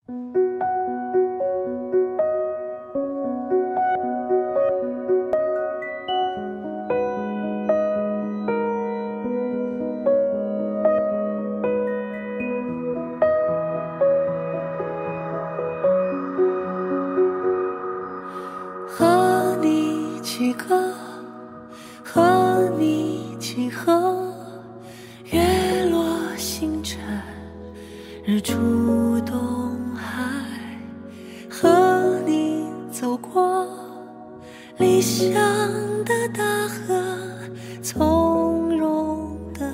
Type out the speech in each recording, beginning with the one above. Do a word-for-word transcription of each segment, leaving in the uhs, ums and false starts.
和你起歌，和你起河，月落星辰，日出东海，和你走过理想的大河，从容地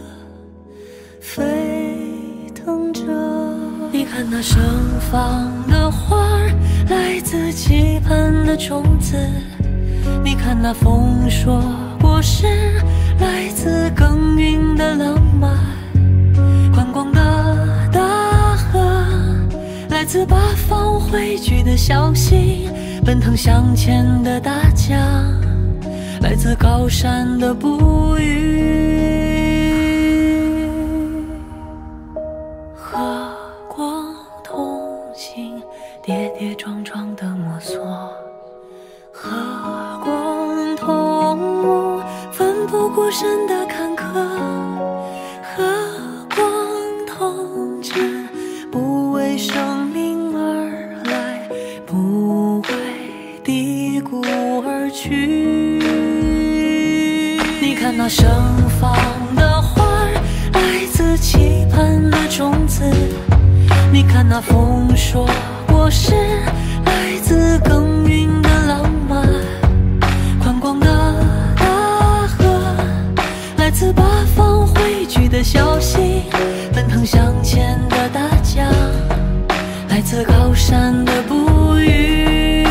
飞腾着。你看那盛放的花儿，来自期盼的种子；你看那丰硕果实，来自耕耘的浪漫。宽广的大河，来自八方汇聚的小溪；奔腾向前的大江，来自高山的哺育。和光同行，跌跌撞撞的摸索；和光同舞，奋不顾身的坎坷；和光同尘，不为生命而来，不为低谷而去。你看那盛放的花儿，来自期盼的种子；你看那丰硕果实，来自耕耘的浪漫。宽广的大河，来自八方汇聚的小溪；奔腾向前的大江，来自高山的哺育。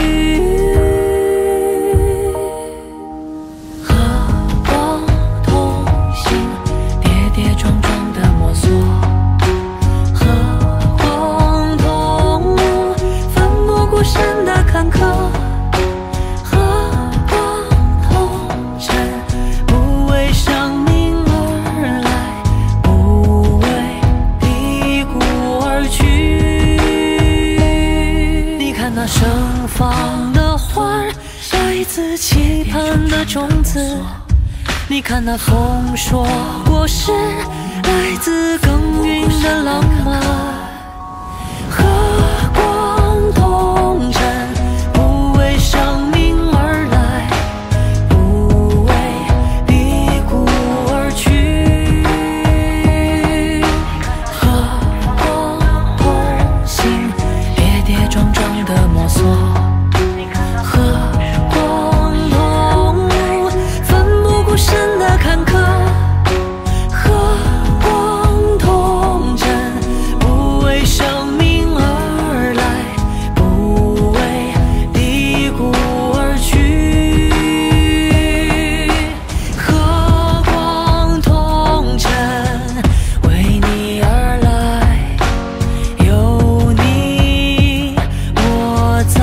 和光同行，跌跌撞撞的摸索；和光同舞，奋不顾身的坎坷；和光同尘，不为生命而来，不为低谷而去。你看那盛放的花儿，来自期盼的种子；你看那丰硕果实，来自耕耘的浪漫。和光同尘，不为生命而来，不为低谷而去。和光同行，跌跌撞撞的摸索；和光同舞，奋不顾身的坎坷；和光同尘，不为生命而来，不为低谷而去。和光同尘，为你而来，有你我在。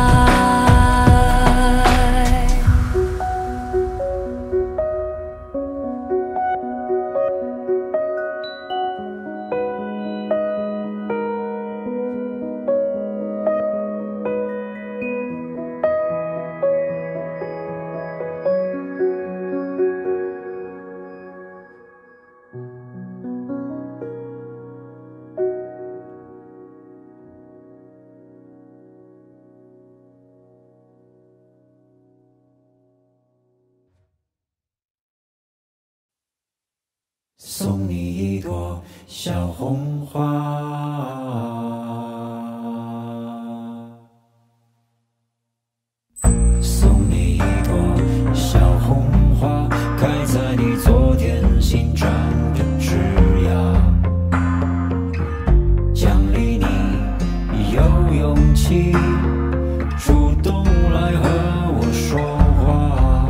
送你一朵小红花，送你一朵小红花，开在你昨天新长的枝桠，奖励你有勇气主动来和我说话，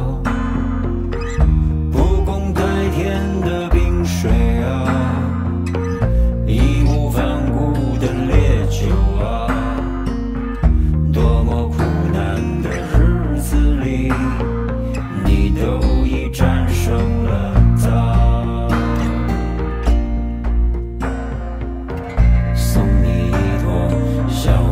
不共戴天的冰水啊，义无反顾的烈酒啊，多么苦难的日子里，你都已战胜了它。送你一朵小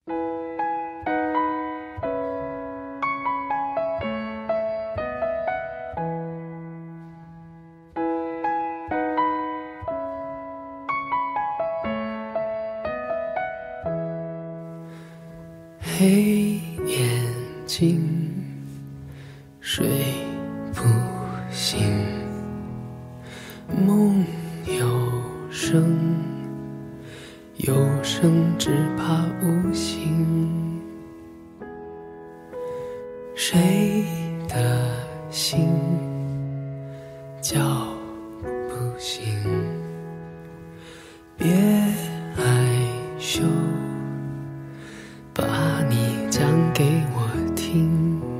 黑眼睛，睡不醒，梦有声，有声只怕无形。谁的心叫不醒？别害羞，把你讲给我听。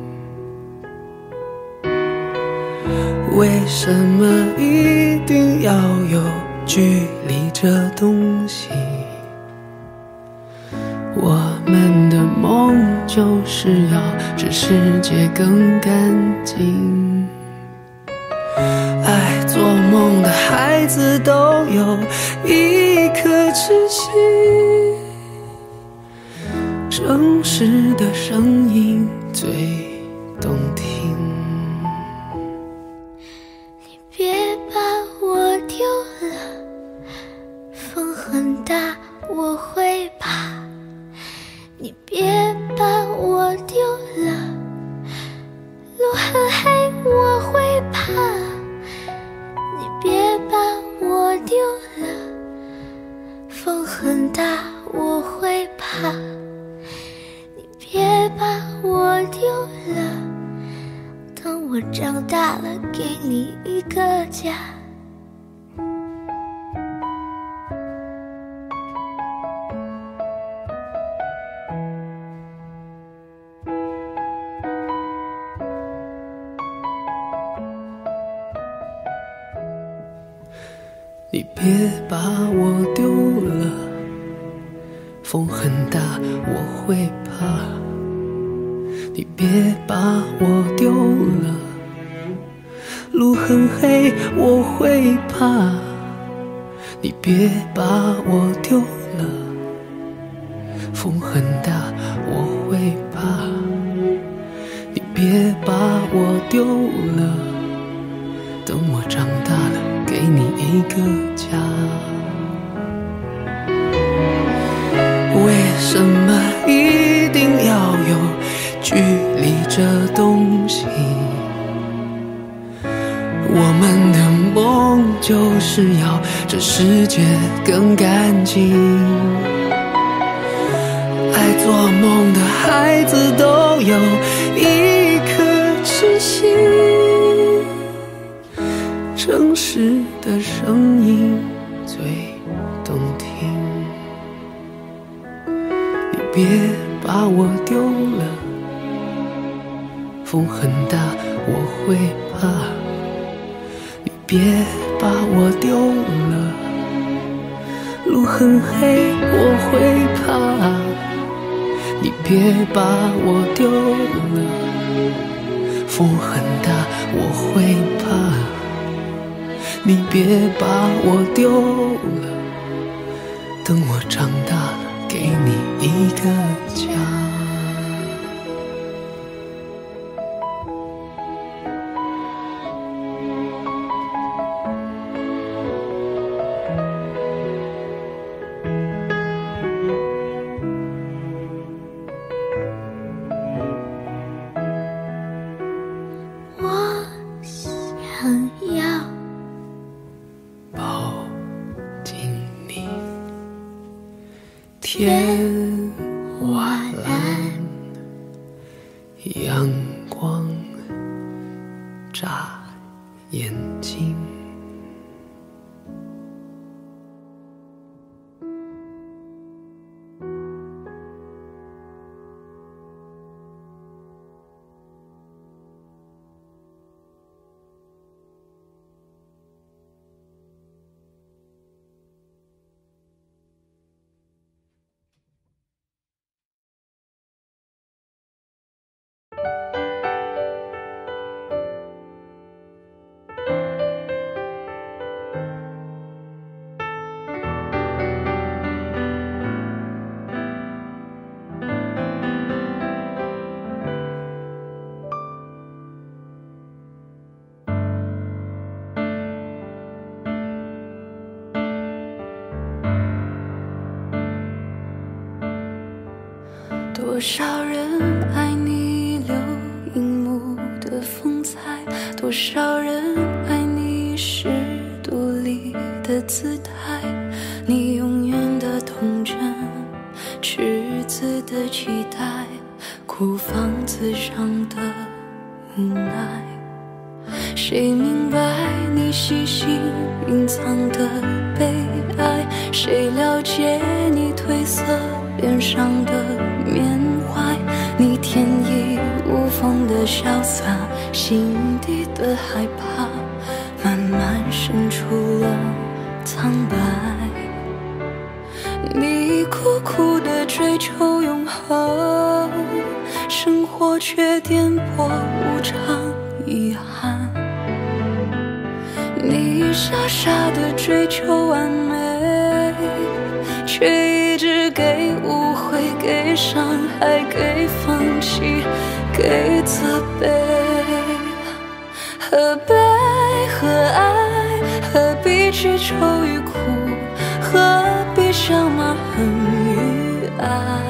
为什么一定要有距离这东西？我们的梦就是要使世界更干净。爱做梦的孩子都有一颗痴心，诚实的声音最动听。 你别把我丢了，风很大我会怕。你别把我丢了，路很黑我会怕。你别把我丢了，风很大我会怕。你别把我丢了，等我长大了给你一个家。 你别把我丢了，风很大我会怕。你别把我丢了，路很黑我会怕。你别把我丢了，风很大我会怕。你别把我丢了，等我长大了给你一个家。为什么一定要有距离这东西？我们的梦就是要这世界更干净。爱做梦的孩子都有一颗痴心，诚实的声音最动听。你别把我丢了，风很大我会怕。你别把我丢了，路很黑我会怕。你别把我丢了，风很大我会怕。你别把我丢了，等我长大了给你一个家。 我想要抱紧你，天瓦蓝，阳光眨眼睛。 多少人爱你留樱木的风采，多少人爱你是独立的姿态，你永远的童真，赤子的期待，哭房子上的无奈。谁明白你细心隐藏的悲哀？谁了解你褪色脸上的缅怀？你天衣无缝的潇洒，心底的害怕，慢慢渗出了苍白。你苦苦的追求永恒，生活却颠簸无常遗憾。你傻傻的追求完美，却一直给误会，给伤害，给放弃，给责备。何悲何爱，何必去愁与苦，何必想骂恨与爱？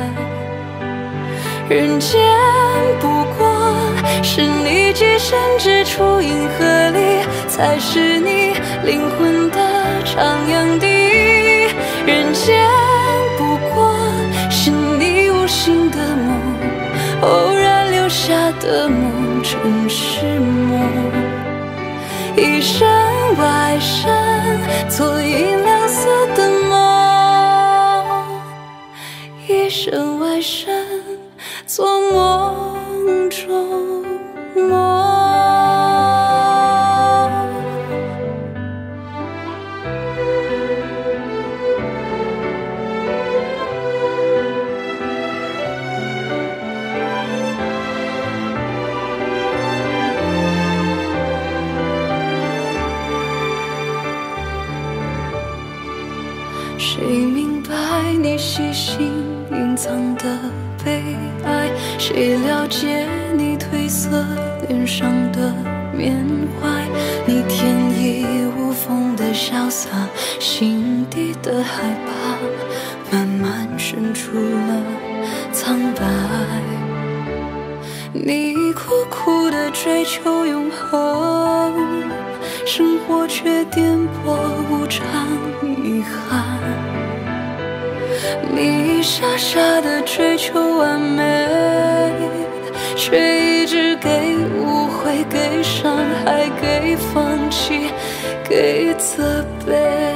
人间不过是你寄身之处，银河里才是你灵魂的徜徉地。人间不过是你无心的梦，偶然留下的梦，真是梦。一生外生，做银亮色的梦，一生外生，做梦中梦。谁明白你细心隐藏的悲哀？谁了解你褪色脸上的缅怀？你天衣无缝的潇洒，心底的害怕，慢慢渗出了苍白。你苦苦的追求永恒，生活却颠簸无常遗憾。你傻傻的追求完美，却一直给误会，给伤害，给放弃，给责备。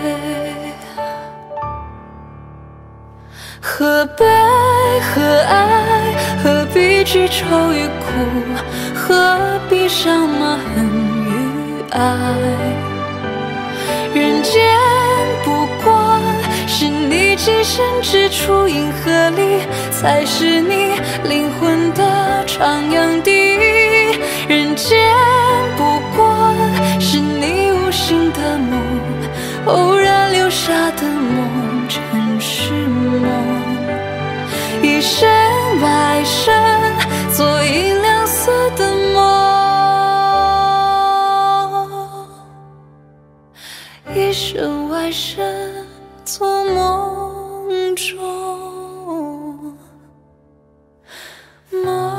何悲何爱，何必去愁与苦，何必想骂恨与爱？人间不过是你寄身之处，银河里才是你灵魂的徜徉地。人间不过是你无心的梦，偶然留下的梦，真是梦。一生外生，做银亮色的梦，一生外生，做梦中梦。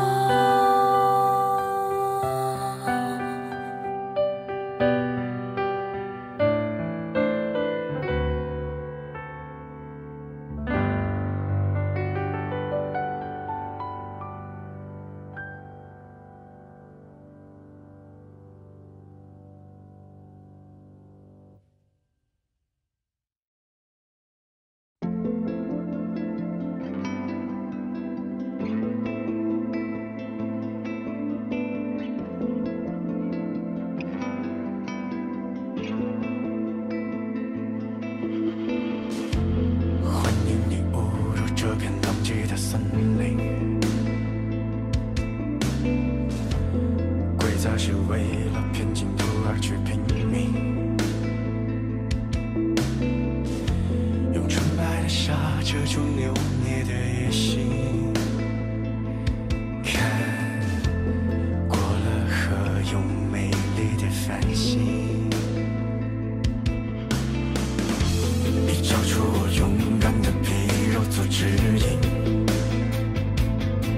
找出我勇敢的皮肉做指引，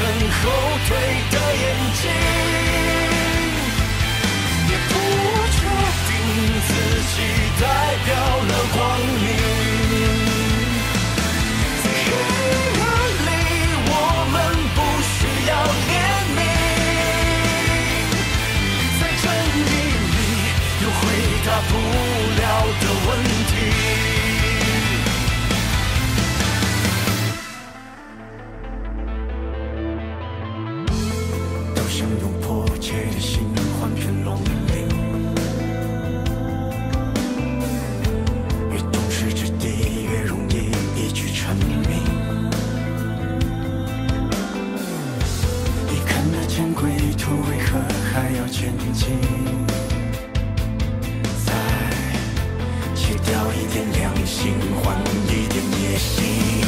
肯后退的眼睛，也不确定自己代表了光明。在黑暗里，我们不需要怜悯，在正义里有回答不了的问题。想用迫切的心换片龙鳞，越懂事之地越容易一举成名。已看得见归途，为何还要前进？再切掉一点良心，换一点野心。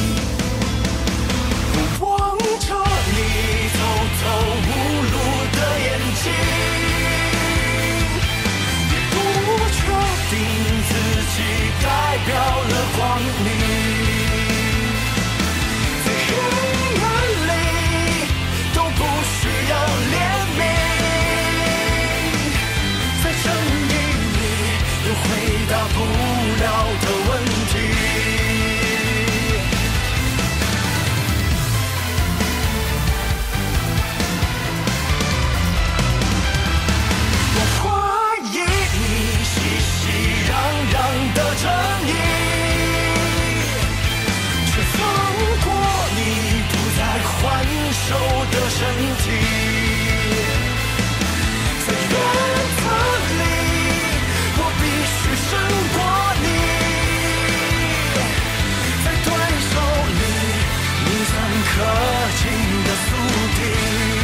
我望着你走投无路的眼睛，也不确定自己代表了光明。在黑暗里都不需要怜悯，在正义里有回答不了的问题。的正义，却放过你不再还手的身体。在原则里，我必须胜过你；在对手里，你算可敬的宿敌。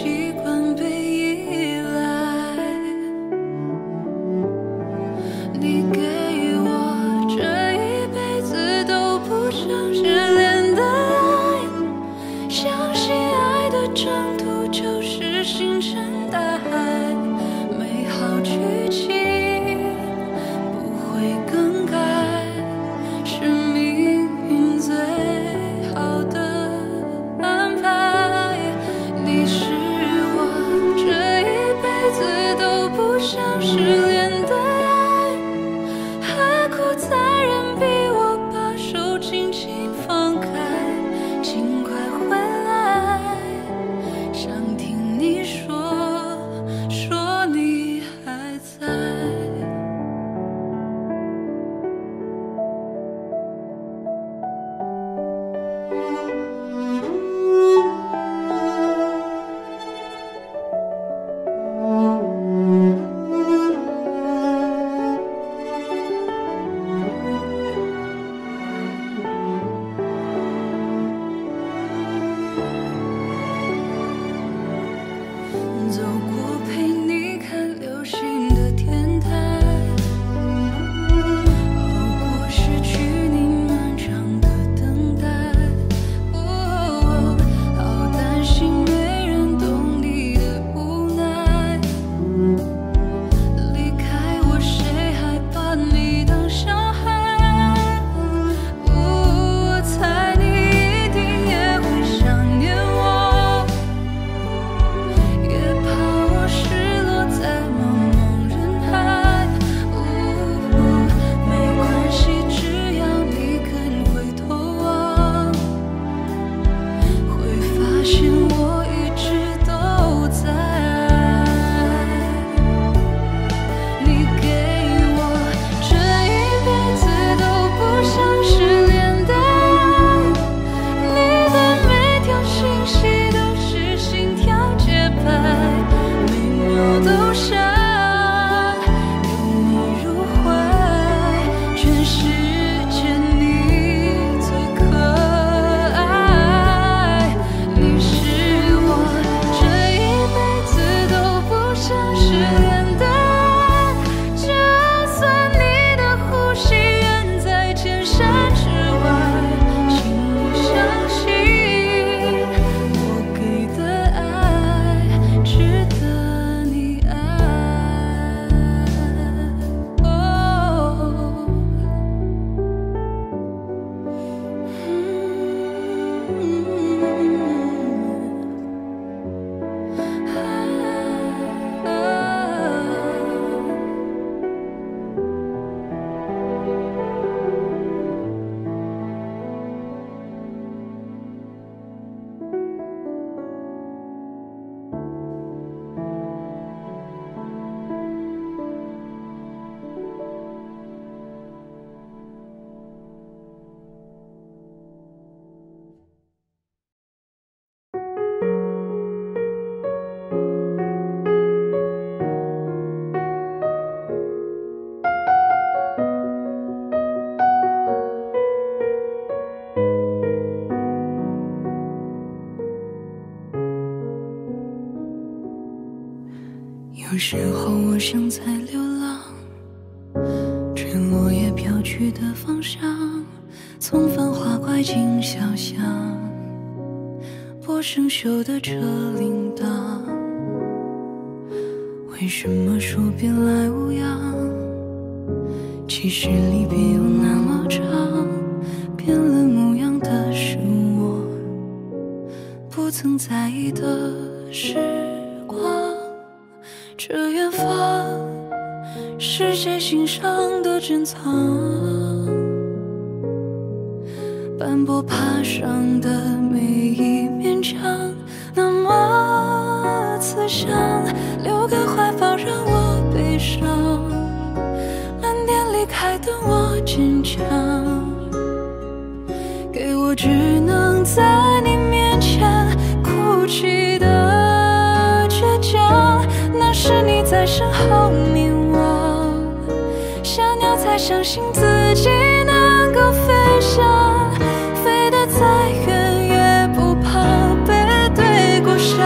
你有时候我像在流浪，趁落叶飘去的方向，从繁华拐进小巷，拨生锈的车铃铛。为什么说别来无恙？其实离别有那么长，变了模样的是我不曾在意的时光。这远方是谁心上的珍藏？斑驳爬上的每一面墙，那么慈祥，留个怀抱让我悲伤，慢点离开的我坚强，给我只能在你面前哭泣的倔强。那是你在身后凝望，小鸟才相信自己能够飞翔，飞得再远也不怕背对过伤。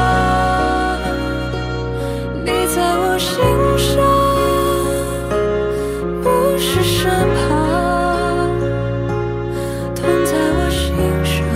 你在我心上，不是身旁，痛在我心上。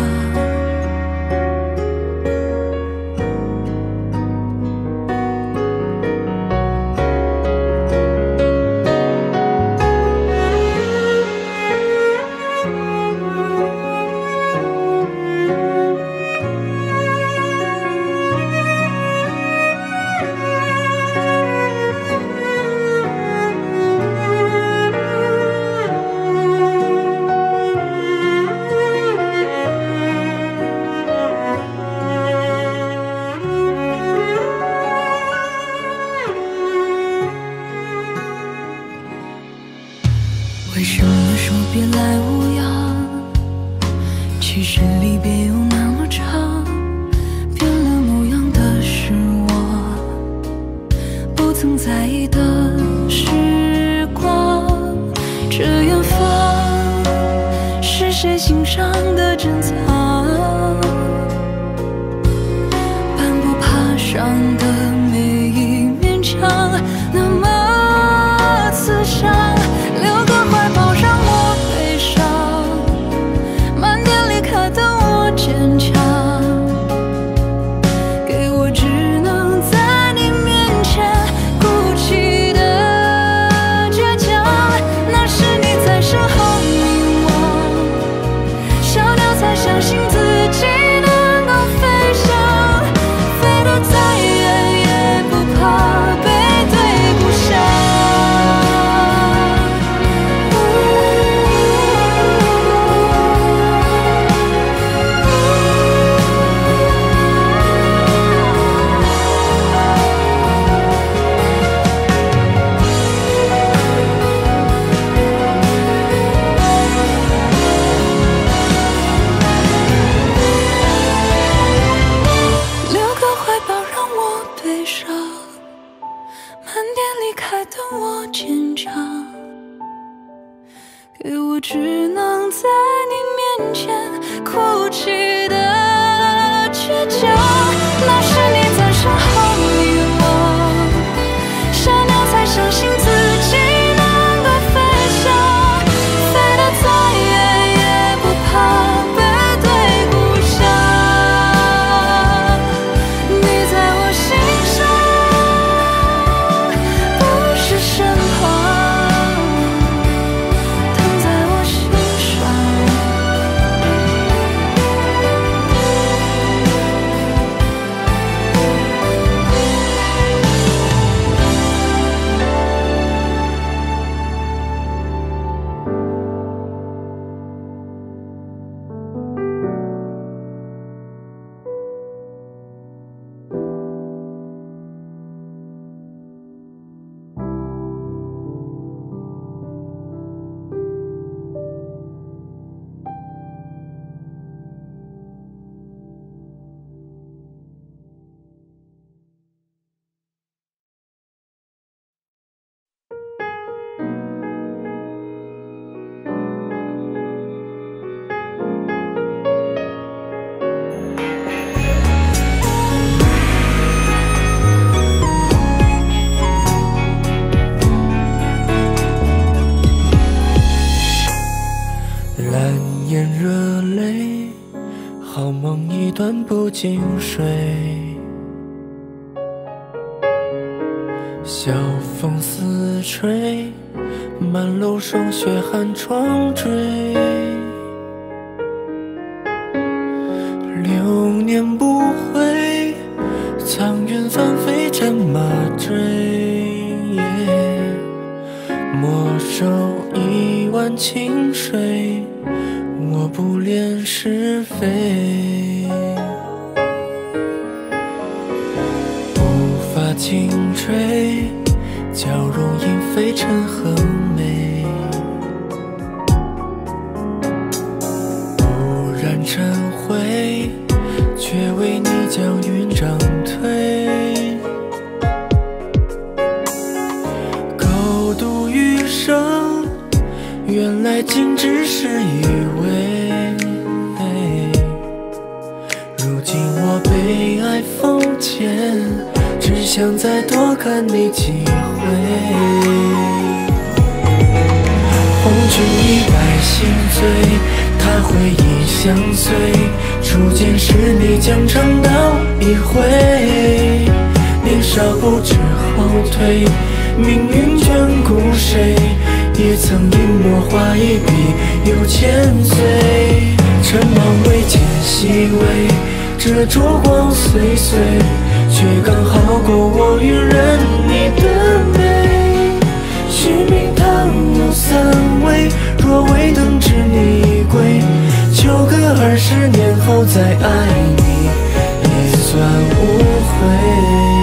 为什么说别来无恙？其实离别有那么长，变了模样的是我不曾在意的时光。这远方是谁心上的珍藏？斑驳爬上的每一面墙，那么慈祥，留个怀抱让我悲伤，慢点离开的我坚强，给我只能在你面前哭泣的倔强。那是你在身后凝望，小鸟好梦一段不经睡。晓风似吹，满楼霜雪寒窗坠。流年不回，苍云翻飞战马追。莫守一湾清水，我不恋是非。无法轻吹，娇容因飞尘横眉。不染尘灰，却为你将云掌推。狗渡余生，原来竟只是以为。如今我被爱封缄，只想再多看你几回。红军一百心醉，他回忆相随。初见时你将长刀一挥，年少不知后退，命运眷顾谁？也曾因我画一笔又千岁。尘芒未见细微，这烛光岁岁，却刚好过我与人你的美。续命堂有三味，若未能知你归，求个二十年后再爱你，也算无悔。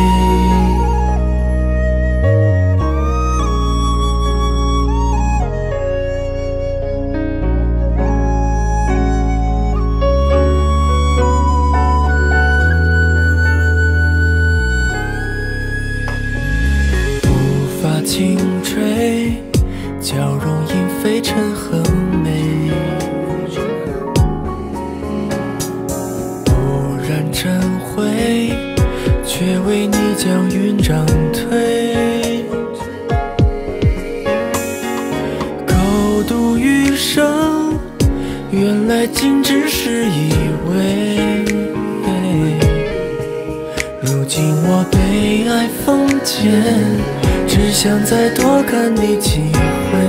轻吹，娇容因飞尘横眉。不染尘灰，却为你将云掌推。狗渡余生，原来竟只是以为。如今我被爱封缄，只想再多看你几回。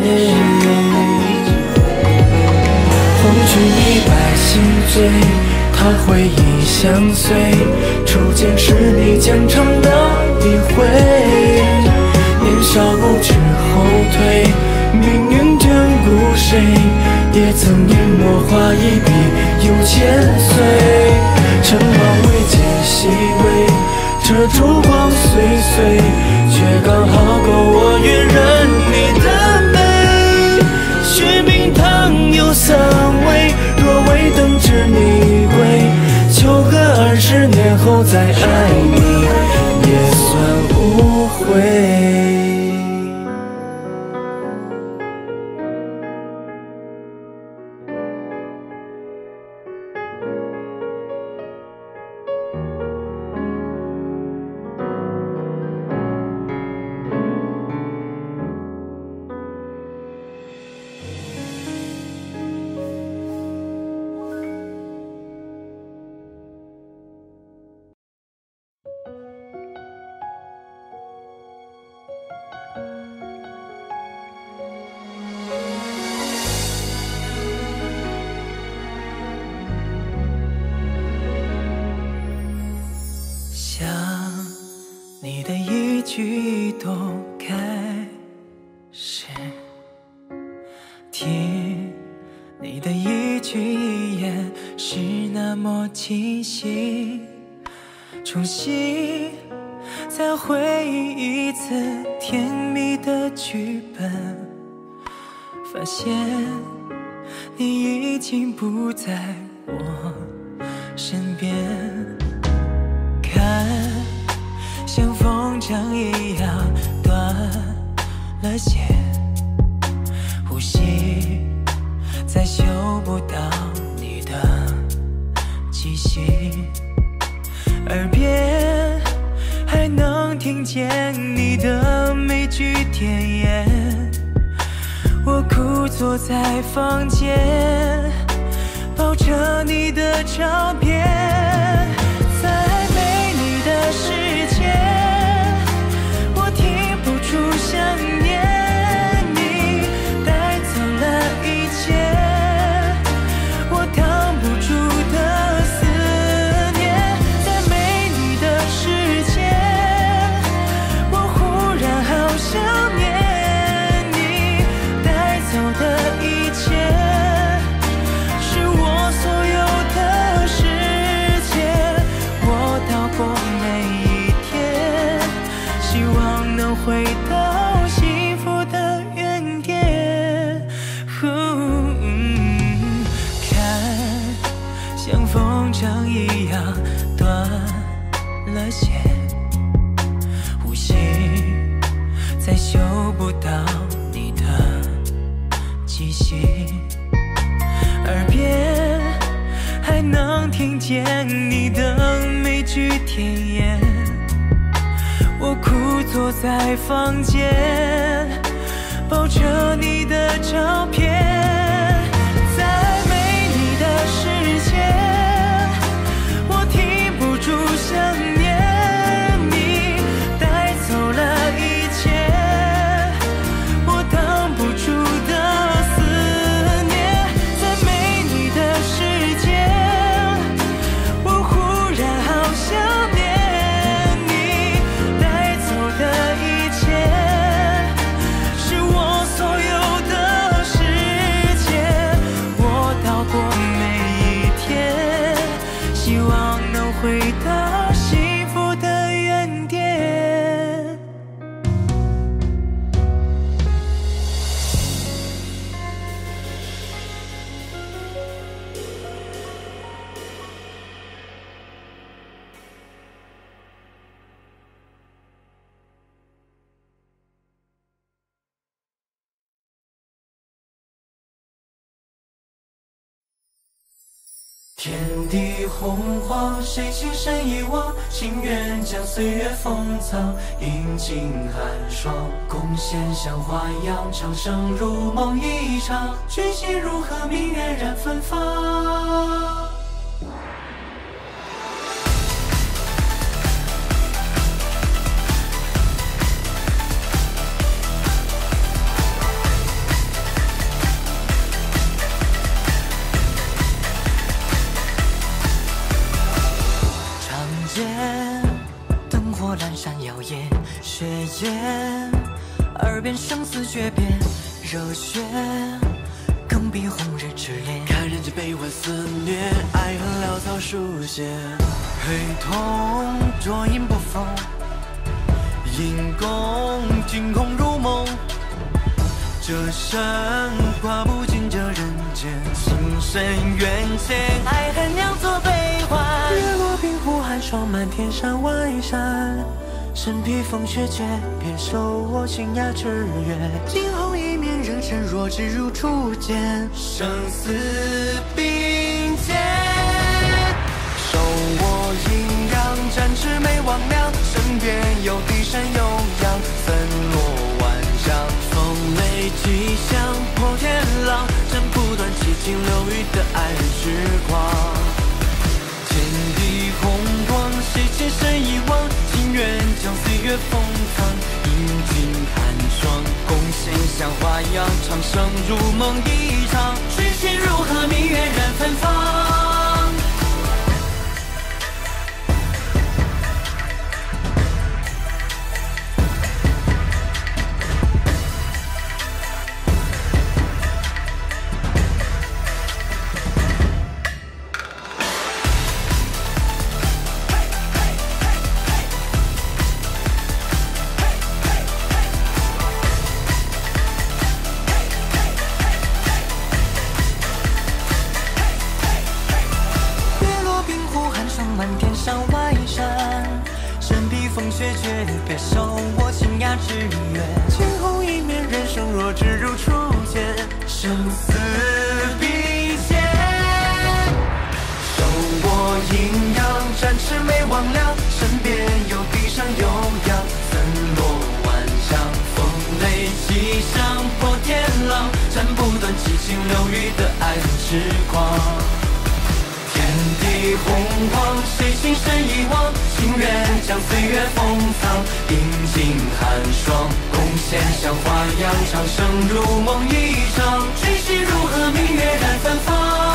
红军一百心醉，他回忆相随。初见时你将长刀一挥，年少不知后退，命运眷顾谁？也曾因我画一笔又千岁。尘芒未见细微，这烛光岁岁，却刚好够我与人你的美。续命堂有三味，若未等至你归，求个二十年后再爱你，也算无悔。你的一举一动开始，听你的一句一言是那么清晰，重新再回忆一次甜蜜的剧本，发现你已经不在我身边。看像风筝一样断了线，呼吸再嗅不到你的气息，耳边还能听见你的每句甜言。我枯坐在房间，抱着着你的照片，在没你的世界，我停不住想念你，带走了一切，我挡不住的思念。在没你的世界，我忽然好想念你，带走的一切，是我所有的世界。我到过每一天，希望能回到幸福的原点。嗯，看，像风筝一样断了线，呼吸再嗅不到你的气息，耳边还能听见你的每句甜言。我枯坐在房间，抱着你的照片，在没你的世界，我停不住想念你，带走了一切，我挡不住的思念。在没你的世界，我忽然好想念你，带走的一切，是我所有的世界。我到过每一天，希望能回到幸福的原点。 天地洪荒，谁情深一往？情愿将岁月封藏，饮尽寒霜。弓弦像花样，长生如梦一场。君心如何，明月染芬芳。 灯火阑珊耀眼，血焰，耳边生死诀别，热血更比红日炽烈。 看人间悲欢肆虐，爱恨潦草书写， 黑瞳若隐不逢，因公惊恐如梦。这生挂不尽这人间，情深缘浅，爱恨两作悲欢。 月落冰湖寒霜，满天山外山。身披风雪诀，别守我清雅之约。 惊鸿一面，人生若只如初见， 生死并肩。 手握阴阳，展翅没望量。身边有地山有阳，森罗万象。风雷激响，破天浪，斩不断七情六欲的爱人时光。天地洪荒，谁情深一往？情愿将岁月封藏，饮尽寒霜。弓弦像花样，长生如梦一场。 君心如何，明月染芬芳。 满天山外山，身披风雪诀别守我清雅之约。 惊鸿一面，人生若只如初见， 生死并肩。 手握阴阳，展翅没望量。身边有地上有阳，森罗万象。 风雷激响，破天浪，斩不断七情六欲的爱恨痴狂。 泪红光，谁情深遗忘？情愿将岁月封藏，饮尽寒霜，贡献像花样，长生如梦一场。追寻如何明月染芬芳。